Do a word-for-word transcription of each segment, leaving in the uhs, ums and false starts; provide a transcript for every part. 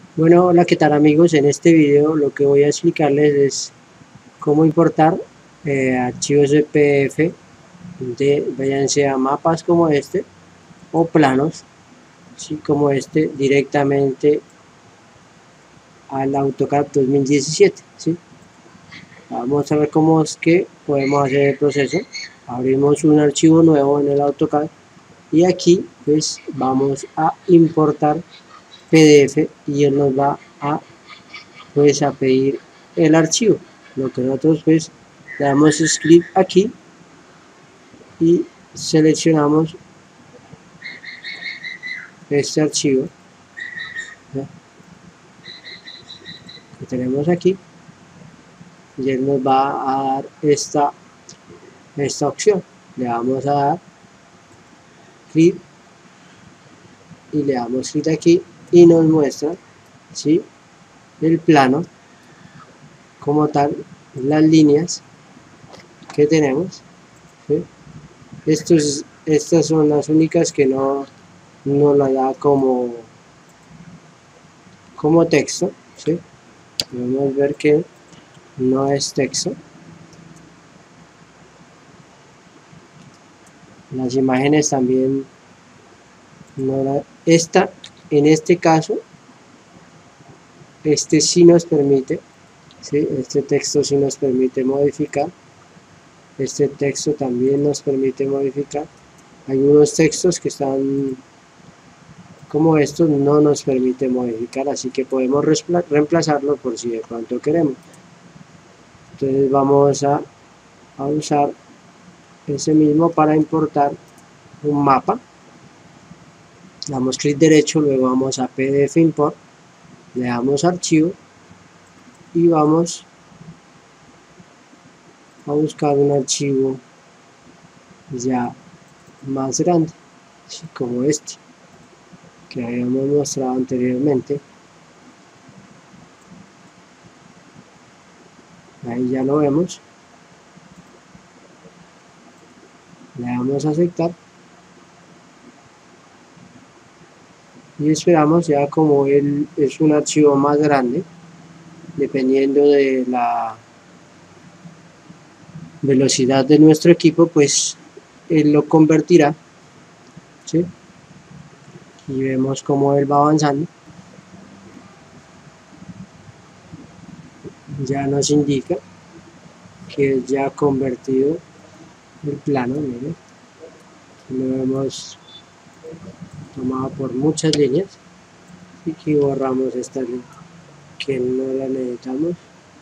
Bueno, hola, ¿qué tal amigos? En este video lo que voy a explicarles es cómo importar eh, archivos de P D F de, váyanse a mapas como este o planos, ¿sí? Como este, directamente al AutoCAD dos mil diecisiete, ¿sí? Vamos a ver cómo es que podemos hacer el proceso. Abrimos un archivo nuevo en el AutoCAD y aquí pues vamos a importar P D F y él nos va a pues a pedir el archivo. Lo que nosotros pues le damos script aquí y seleccionamos este archivo, ¿ya?, que tenemos aquí, y él nos va a dar esta esta opción. Le vamos a dar clic y le damos clic aquí y nos muestra, ¿sí?, el plano como tal, las líneas que tenemos, ¿sí? Estos, estas son las únicas que no, no la da como, como texto, ¿sí? Podemos ver que no es texto. Las imágenes también no la, esta, en este caso, este sí nos permite, ¿sí?, este texto sí nos permite modificar. Este texto también nos permite modificar. Algunos textos que están como estos no nos permite modificar, así que podemos reemplazarlo por si de pronto queremos. Entonces vamos a, a usar ese mismo para importar un mapa. Damos clic derecho, luego vamos a P D F Import, le damos archivo y vamos a buscar un archivo ya más grande, ¿sí?, como este que habíamos mostrado anteriormente. Ahí ya lo vemos, le damos a aceptar y esperamos. Ya como él es un archivo más grande, dependiendo de la velocidad de nuestro equipo, pues él lo convertirá, ¿sí?, y vemos cómo él va avanzando. Ya nos indica que ya ha convertido el plano. Miren, lo hemos tomado por muchas líneas y que borramos esta línea que no la necesitamos.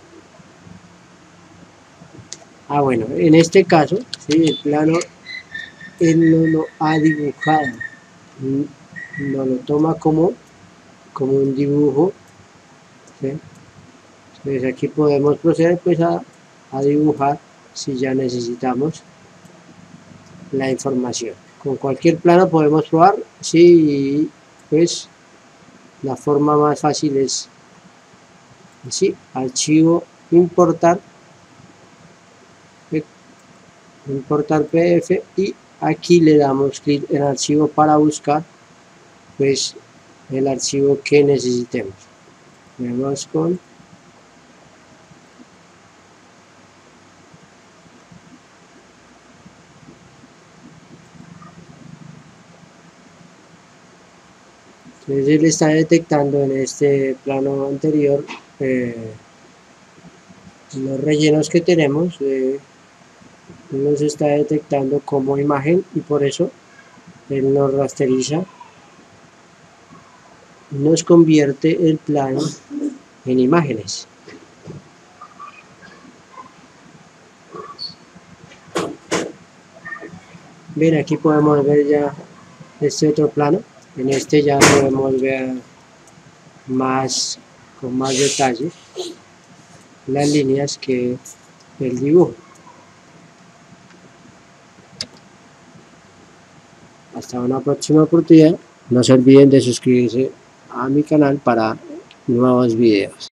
Ah, bueno, en este caso, ¿sí?, el plano él no lo ha dibujado, no lo toma como, como un dibujo, ¿sí? Entonces aquí podemos proceder pues a, a dibujar si ya necesitamos la información. Con cualquier plano podemos probar, sí, pues la forma más fácil es así: archivo, importar, importar P D F, y aquí le damos clic en archivo para buscar pues el archivo que necesitemos. Vemos con entonces él está detectando en este plano anterior eh, los rellenos que tenemos, eh, nos está detectando como imagen y por eso él nos rasteriza, nos convierte el plano en imágenes. Bien, aquí podemos ver ya este otro plano. En este ya podemos ver más, con más detalle, las líneas que el dibujo. Hasta una próxima oportunidad. No se olviden de suscribirse a mi canal para nuevos videos.